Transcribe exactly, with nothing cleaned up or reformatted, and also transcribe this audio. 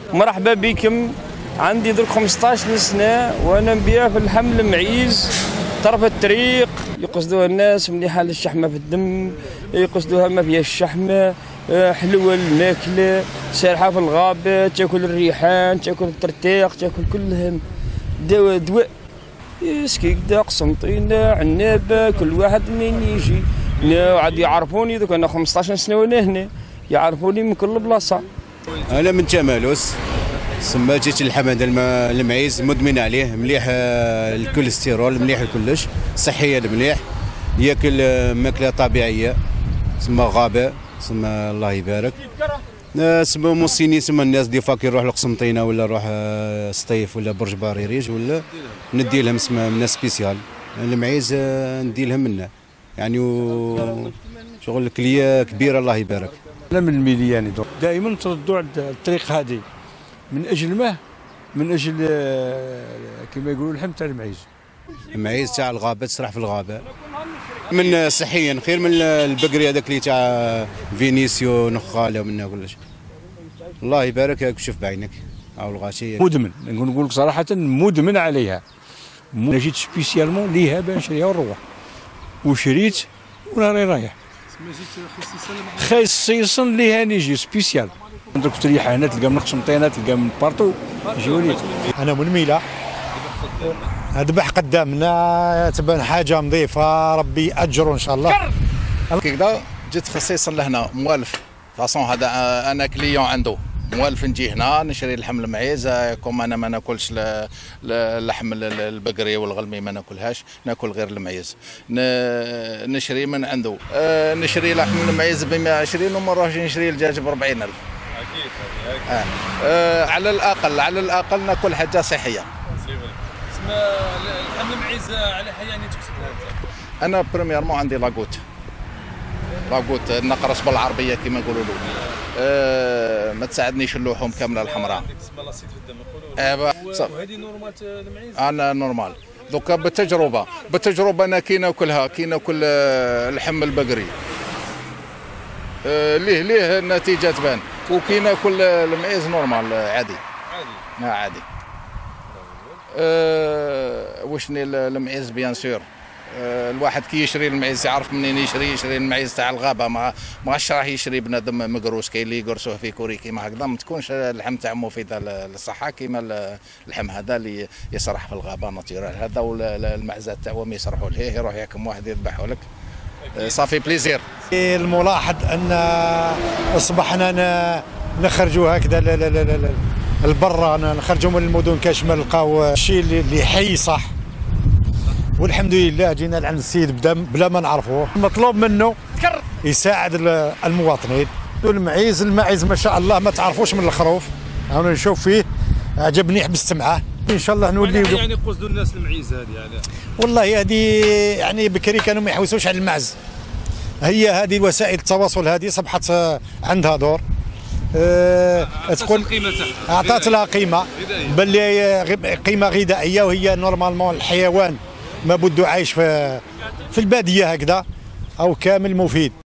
مرحبا بكم. عندي درك خمسطاش سنة وانا نبيع في اللحم المعيز طرف الطريق. يقصدوها الناس مليحة للشحمة في الدم، يقصدوها ما فيها الشحمة، حلوة الماكلة، سارحة في الغابة، تاكل الريحان، تاكل الترتيق، تاكل كلهم دواء دواء. سكيكدا، قسنطينة، عنابة، كل واحد منين يجي. عاد يعرفوني دوك انا خمسطاش سنة وانا هنا، يعرفوني من كل بلاصة. انا من تمالوس، سما جيت اللحم هذا المعيز مدمن عليه، مليح الكوليسترول، مليح لكلش، صحيا مليح، ياكل ماكله طبيعيه، سما غابه، سما الله يبارك. سما موصيني سما الناس دي فاك يروح لقسنطينه ولا روح سطيف ولا برج باريريج ولا ندي لهم سما من سبيسيال المعيز، ندي لهم منه يعني شغل كليه كبيره الله يبارك. انا من الميلياني دائما تردوا على الطريق هذه من اجل ما من اجل كما يقولوا اللحم تاع المعيز. المعيز تاع الغابه تسرح في الغابه، من صحيا خير من البقري هذاك اللي تاع فينيسيو نخاله ومنها كلش. الله يبارك، شوف بعينك او الغاشيه. مدمن نقول لك صراحه، مدمن عليها. انا جيت سبيسيالمون ليها باش نشريها ونروح، وشريت وراني رايح. خصيصا ليها نيجي سبيسيال. عندك تريح هنا تلقى من قسنطينه، تلقى من بارتو يجيو لي. انا من ميلا، اذبح قدامنا، تبان حاجه نظيفه، ربي اجر ان شاء الله. كذا جيت خصيصا لهنا موالف فاصون، هذا انا كليون عنده موالف، نجي هنا نشري اللحم المعيز. كوم انا ما ناكلش اللحم البقري والغلمي، ما ناكلهاش، ناكل غير المعيز. نشري من عنده، نشري لحم المعيز ب مئة وعشرين وما نروحش نشري الدجاج ب أربعين ألف. اكيد آه. آه على الاقل على الاقل ناكل حاجه صحيه. اسمع اللحم المعيز على حياني تكسبها انت؟ انا بريميرمون عندي لاغوت، لاغوت نقرص بالعربيه كما يقولوا له. أه ما تساعدنيش اللحوم كامله الحمراء. ايوا وهذه نورمال المعيز؟ انا نورمال دوكا بالتجربه بالتجربه انا كي ناكلها كي ناكل اللحم البقري أه ليه ليه النتيجه تبان، وكي ناكل المعيز نورمال عادي عادي آه عادي. أه وشني المعيز بيان سور، أه الواحد كي يشري المعيز يعرف منين يشري، يشري المعيز تاع الغابه، ما ماش راح يشري بنادم مقروس كاين اللي يقرصوه في كوري كيما هكذا، ما تكونش اللحم تاعو مفيده للصحه كيما اللحم هذا اللي يسرح في الغابه ناتورال هذا، والمعزات تاعو ما يسرحوا له، يروح يحكم واحد يذبحوا لك. صافي بليزير. الملاحظ ان اصبحنا نخرجوا هكذا البرا، نخرجوا من المدن كاش ما نلقاو الشيء اللي حي صح، والحمد لله جينا لعند السيد بلا ما نعرفوه. المطلوب منه يساعد المواطنين. المعيز المعيز ما شاء الله ما تعرفوش من الخروف، انا نشوف فيه عجبني، حبست معاه. ان شاء الله نولي. يعني قصدوا الناس المعيز هذه يعني والله هذه يعني بكري كانوا ما يحوسوش على المعز، هي هذه وسائل التواصل هذه صبحت عندها دور. أه تقول اعطت لها قيمه، باللي قيمه غذائيه، وهي نورمالمون الحيوان ما بده عايش في في الباديه هكذا او كامل مفيد.